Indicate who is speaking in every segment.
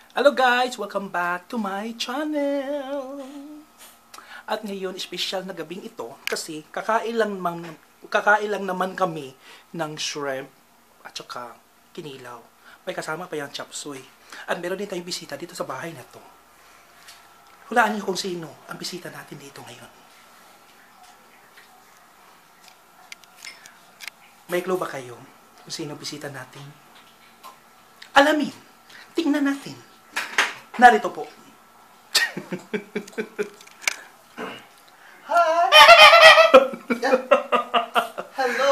Speaker 1: Hello guys! Welcome back to my channel! At ngayon, special na gabing ito kasi kakain lang naman kami ng shrimp at saka kinilaw. May kasama pa yung chop suey. At meron din tayong bisita dito sa bahay na to. Hulaan niyo kung sino ang bisita natin dito ngayon. May clue ba kayo kung sino bisita natin? Alamin! Tingnan natin. Narito po.
Speaker 2: Hi! Hello!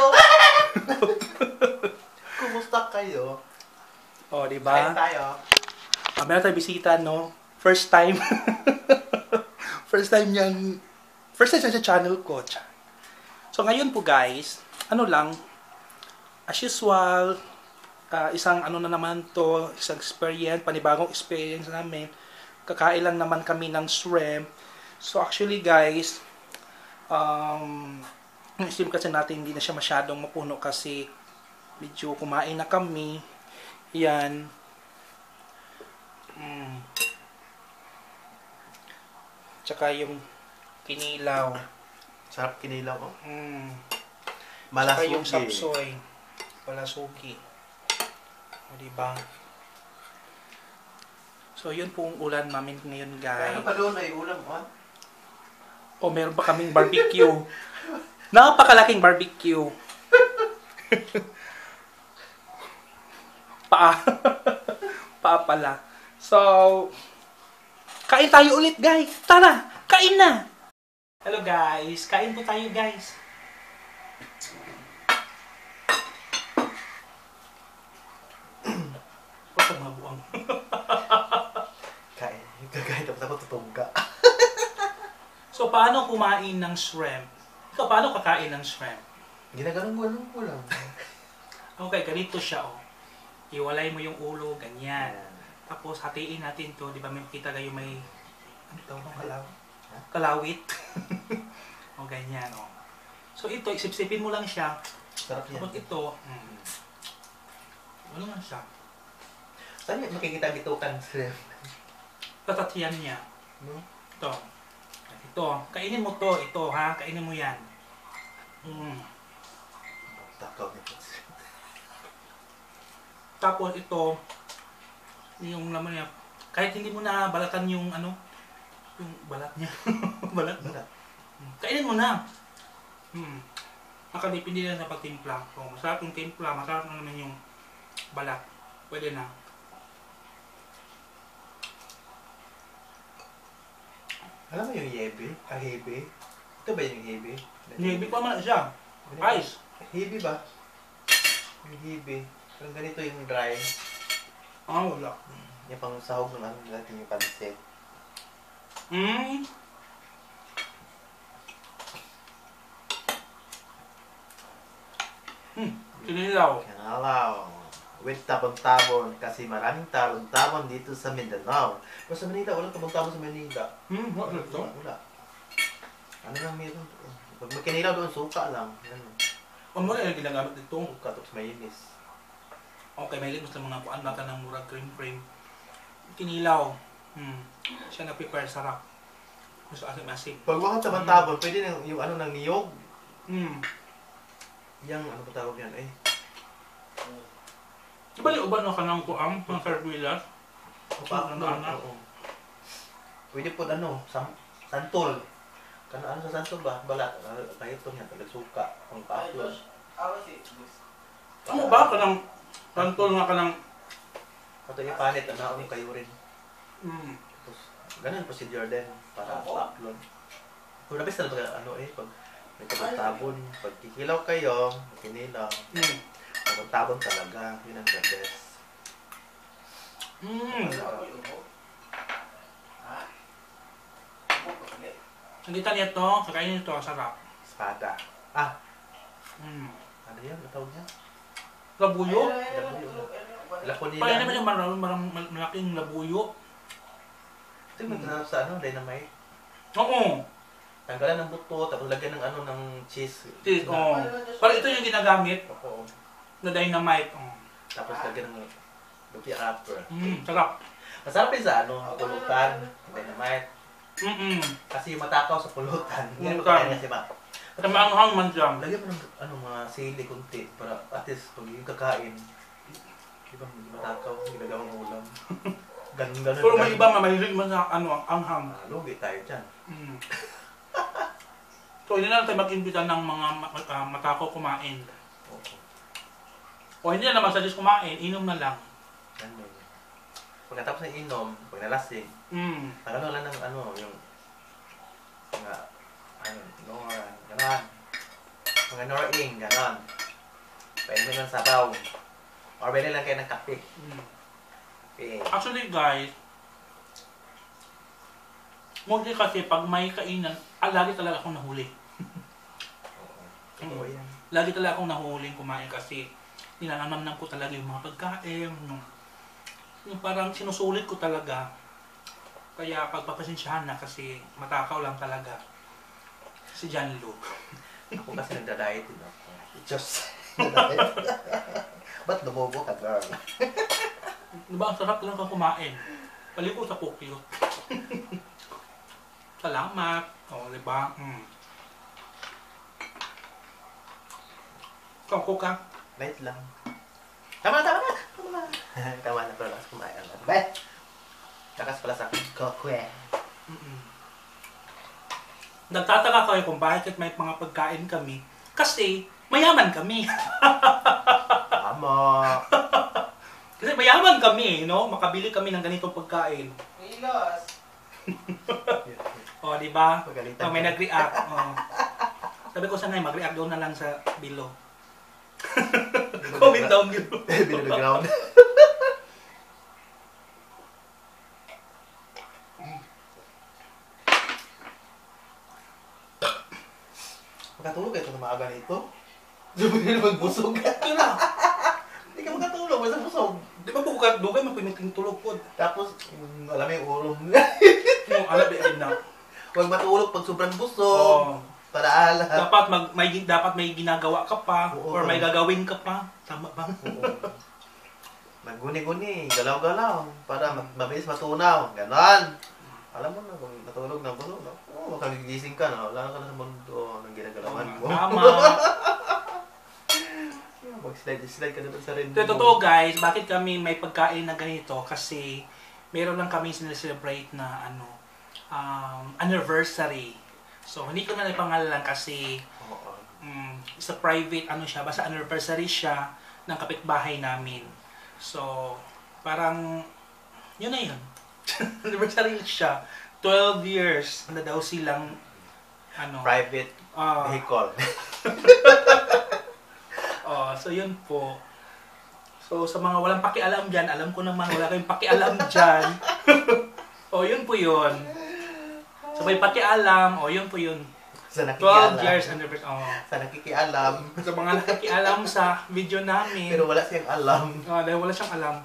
Speaker 2: Kumusta kayo?
Speaker 1: O, di ba?
Speaker 2: Kain tayo.
Speaker 1: Meron tayong bisita, no? First time. First time sa channel ko. So, ngayon po guys, as usual, isang na naman to, isang experience, panibagong experience namin. Kakain lang naman kami ng shrimp. So actually guys, yung shrimp kasi natin hindi na siya masyadong mapuno kasi medyo kumain na kami. Yan. Tsaka yung kinilaw.
Speaker 2: Sarap kinilaw ko.
Speaker 1: Tsaka yung
Speaker 2: Malasugi.
Speaker 1: sapsoy. Malasugi. O, diba? So, yun pong ulan namin ngayon, guys.
Speaker 2: Ano pa doon ay ulam, ha?
Speaker 1: O, meron pa kaming barbecue. Napakalaking barbecue. Paa. Paa pala. So, kain tayo ulit, guys. Tara, kain na. Hello, guys. Kain po tayo, guys. Mabuang.
Speaker 2: Kain. Kakain tapos ako tutungga.
Speaker 1: So, paano kumain ng shrimp? Ikaw, paano kakain ng shrimp?
Speaker 2: Ginagalang ko lang.
Speaker 1: Okay, ganito siya, oh. Iwalay mo yung ulo, ganyan. Tapos, hatiin natin to. Di ba, may kita kayo may... Ano tawag ng kalawit? Kalawit. O, ganyan, oh. So, ito, isip-sipin mo lang siya.
Speaker 2: Sarap yan.
Speaker 1: Tapos ito, ano nga siya?
Speaker 2: Saan yung makikita bitukan shrimp?
Speaker 1: Tatatiyan niya.
Speaker 2: No?
Speaker 1: Ito. Ito. Kainin mo to. Ito, ha? Kainin mo yan.
Speaker 2: Takaw nito.
Speaker 1: Tapos ito, yung laman niya, kahit hindi mo na balatan yung yung balat niya. Balat. Kainin mo na. Nakadipindi na sa pagtimpla. So, masarap yung timpla, masarap na naman yung balat. Pwede na.
Speaker 2: Alam mo yung yebe? Hebe? Ito ba yung hebe?
Speaker 1: Hindi pa man siya. Ice.
Speaker 2: Hebe ba? Yung hebe. Parang ganito yung dry.
Speaker 1: Wala.
Speaker 2: Yung pang sahog ng natin yung pansit.
Speaker 1: Kinilaw.
Speaker 2: Kanalaw. With tabon-tabon kasi maraming tabon-tabon dito sa Mindanao. Pero sa Manila, walang tabon-tabon sa Manila.
Speaker 1: Wala ito.
Speaker 2: Wala. Ano lang meron? Pag magkinilaw doon, suka lang. Ano?
Speaker 1: Ano na yung ginagamit dito?
Speaker 2: Suka, tapos mayonnaise.
Speaker 1: Okay, may limos ng mga kuan baka ng murag cream. Kinilaw. Siya na-prepare sarap. Gusto asim-asim.
Speaker 2: Pag wakang tabon-tabon, pwede na yung ano ng niyog. Yang ano pa tawag yan eh.
Speaker 1: Diba yung uban na ka ng kuang, ng sardilas?
Speaker 2: Oo. Pwede po ano, santol. Ano sa santol ba? Balat. Kahit ito niya, suka. Pang patos.
Speaker 1: Ano ba ka ng santol nga ka ng...
Speaker 2: Ito yung panit, naon kayo rin. Tapos, ganun procedure din. Para paklon. Kung nabis talaga pag may tabon-tabon. Pag kikilaw kayo, kinilaw. Tabon-tabon talaga. Yun ang the best.
Speaker 1: Nakita niya ito, kakainin ito, sarap.
Speaker 2: Espada. Ano yan? Ano tawag niya?
Speaker 1: Labuyo?
Speaker 2: Lapunila.
Speaker 1: Kaya naman yung malaking labuyo.
Speaker 2: Ito yung magkasarap sa dynamite.
Speaker 1: Oo.
Speaker 2: Tanggalan ng buto, tapos lagyan ng ng cheese.
Speaker 1: Cheese, oo. Pero ito yung ginagamit
Speaker 2: Oo.
Speaker 1: na dynamite.
Speaker 2: Tapos lagyan ng lumpia wrapper.
Speaker 1: Sarap.
Speaker 2: Masarap din sa pulutan. Dynamite. Kasi yung matakaw sa pulutan. Yan
Speaker 1: Pulutan.
Speaker 2: pagkain kasi
Speaker 1: At maanghang man dyan.
Speaker 2: lagyan mo ng mga sili kunti para at least pag yung kakain, di ba matakaw, ginagawang ulam. Ganun.
Speaker 1: Pero may iba mahilig man sa anghang.
Speaker 2: Lugi tayo dyan.
Speaker 1: So, hindi na lang tayo mag-imbita ng mga matakaw kumain.
Speaker 2: Oo.
Speaker 1: O hindi na naman suggest kumain, inom na lang.
Speaker 2: Ganun. Pagkatapos ng inom, pag nalasing, nagano lang ng yung mga gano'n. Mga noring, gano'n. Pwede mo ng sabaw. Or pwede lang kayo ng kape. Okay.
Speaker 1: Actually guys, mostly kasi pag may kainan, lagi talaga akong nahuli.
Speaker 2: Oo, yan.
Speaker 1: Lagi talaga akong nahuling kumain kasi nilalamanan ko talaga yung mga pagkain. Yung parang sinusulit ko talaga. Kaya pagpapasensyahan na kasi matakaw lang talaga. Si John Lu.
Speaker 2: Ako kasi nagda-diet din ako.
Speaker 3: Just ba't lumobo ka, girl?
Speaker 1: Diba, ang sarap lang kang kumain. Paliko sa cookie. Salamat. O, diba? Ikaw, ka.
Speaker 2: Light lang. Tama na! Tama na, pero lakas kumain lang.
Speaker 3: Bet!
Speaker 2: Lakas pala sa akin.
Speaker 3: Kokwe.
Speaker 1: Nagtataka kayo kung bakit may mga pagkain kami. Kasi, mayaman kami.
Speaker 2: Tama!
Speaker 1: Kasi mayaman kami, no? Makabili kami ng ganitong pagkain.
Speaker 3: Milos!
Speaker 1: O, di ba?
Speaker 2: Pagalitan
Speaker 1: Pag may
Speaker 2: ka.
Speaker 1: nag-react. Sabi ko sa ngayon, mag-react doon na lang sa below. Comment down below.
Speaker 2: Below the ground. Makatulog kayo itong maaga nito? Sabi na naman busog.
Speaker 1: Ito na.
Speaker 2: Hindi ka makatulog, basta busog.
Speaker 1: Di ba po dugay mapiniting tulog po?
Speaker 2: Tapos, alam mo yung urong.
Speaker 1: Yung alab din na.
Speaker 2: Huwag matulog pag sobrang busog.
Speaker 1: Oh.
Speaker 2: Para ala.
Speaker 1: Dapat may ginagawa ka pa
Speaker 2: Oo.
Speaker 1: or may gagawin ka pa. Tama ba?
Speaker 2: Maguni-guni, galaw-galaw. Para mabilis matunaw. Ganon. Alam mo na, kung natulog na busog, makagigising ka na. Wala ka na sa mundo ng ginagalawan mo.
Speaker 1: Tama.
Speaker 2: Mag-slide ka na doon sa rin.
Speaker 1: Ito, totoo guys, bakit kami may pagkain na ganito? Kasi meron lang kami sinaselebrate na anniversary. So, hindi ko na ipangalan kasi sa private, basta anniversary siya ng kapitbahay namin. So, parang, yun na yun. Anniversary siya. 12 years na daw silang,
Speaker 2: Private vehicle.
Speaker 1: So, yun po. So, sa mga walang pakialam dyan, alam ko naman wala kayong pakialam dyan. Yun po yun. So, may pakialam, yun po yun.
Speaker 2: Sa
Speaker 1: 12
Speaker 2: nakikialam.
Speaker 1: years anniversary.
Speaker 2: Sa nakikialam.
Speaker 1: Sa mga nakikialam sa video namin.
Speaker 2: Pero wala siyang alam.
Speaker 1: Dahil wala siyang alam.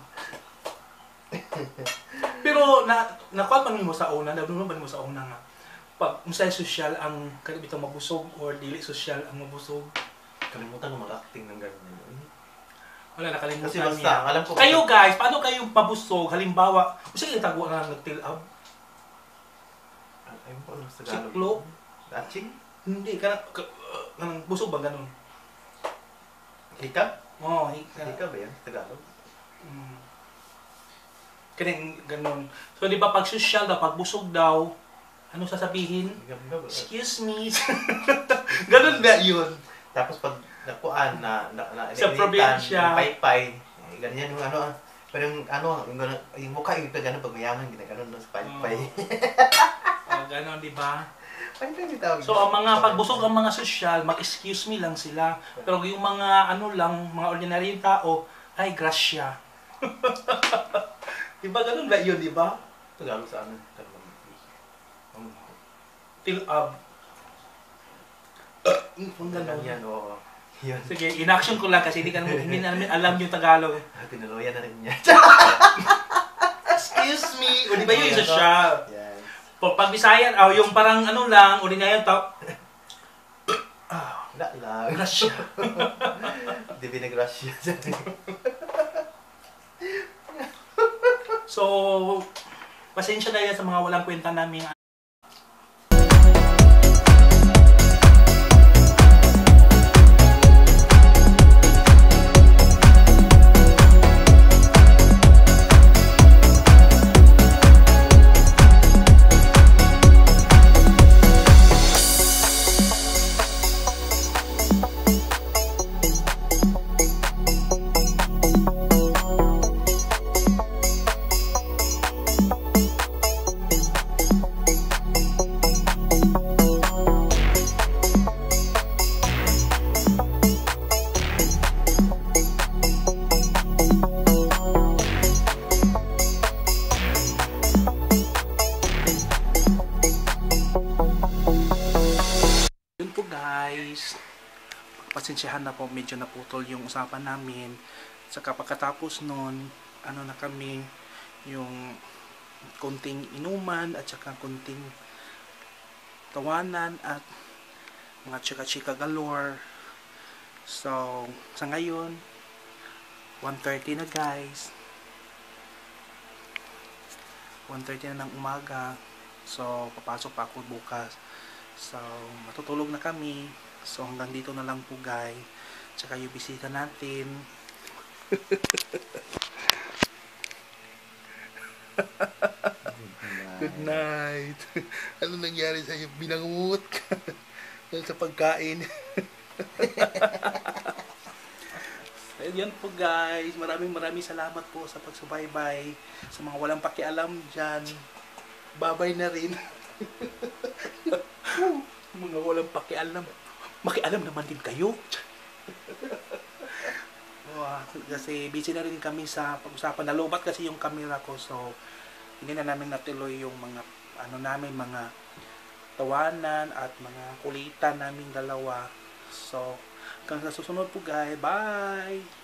Speaker 1: Pero, nakuha pa mo sa una, nadunan pa mo sa una nga. Pag musay social ang bitang mabusog or dili social ang mabusog.
Speaker 2: Kalimutan mo mag-acting ng gano'n.
Speaker 1: Wala, nakalimutan
Speaker 2: Kasi basta,
Speaker 1: niya.
Speaker 2: alam ko.
Speaker 1: Kayo guys, paano kayo mabusog? Halimbawa, kasi itagwa na nag-tail-up.
Speaker 2: Ayun po, ano sa Tagalog?
Speaker 1: Siklo?
Speaker 2: Daching?
Speaker 1: Hindi, kanang busog ba ganun?
Speaker 2: Hikab?
Speaker 1: Oo,
Speaker 2: Hikab ba yan? Tagalog?
Speaker 1: Kanang ganun. So, di ba pag social daw, pag busog daw, ano sasabihin?
Speaker 2: Hikab ba?
Speaker 1: Excuse me. Ganun ba yun?
Speaker 2: Tapos pag nakuan na
Speaker 1: Sa probinsya.
Speaker 2: yung paypay, ganyan yung pero yung mukha yung gano'n pag mayaman, ginaganon sa paypay.
Speaker 1: Ganun, di ba?
Speaker 2: Paypay yung tawag.
Speaker 1: So, ang mga pagbusog ang mga social, mag-excuse me lang sila. Pero yung mga mga ordinary tao, ay, grasya. Di ba ganun ba yun, di ba?
Speaker 2: Tagalog sa ano?
Speaker 1: Till-up. Kung ganun.
Speaker 2: Yan, oo. Yun.
Speaker 1: Sige, in-action ko lang kasi hindi namin alam yung Tagalog.
Speaker 2: Tinuluyan na rin niya.
Speaker 1: Excuse me! O di ba yun yung social?
Speaker 2: Yes.
Speaker 1: Pag Bisayan, yung parang lang, ordinary tao.
Speaker 2: Wala lang.
Speaker 1: Grasya.
Speaker 2: Di binagrasya.
Speaker 1: So, pasensya na yan sa mga walang kwenta namin. Guys, pasensyahan na po, medyo naputol yung usapan namin. Saka pagkatapos nun, ano na kami, yung konting inuman at saka konting tawanan at mga chika-chika galore. So, sa ngayon 1:30 na guys, 1:30 na ng umaga. So, papasok pa ako bukas. So, matutulog na kami. So, hanggang dito na lang po guys. Tsaka yung bisita natin. Good night. Ano nangyari sa'yo? Binangungot ka sa pagkain. Yan po guys. Maraming salamat po sa pagsubaybay. Sa mga walang pakialam dyan. Babay na rin. Mga walang pakialam. Makialam naman din kayo. Kasi busy na rin kami sa pag-usapan. Nalobat kasi yung camera ko. So, hindi na namin natuloy yung mga mga tawanan at mga kulitan namin dalawa. So, hanggang sa susunod po guys. Bye!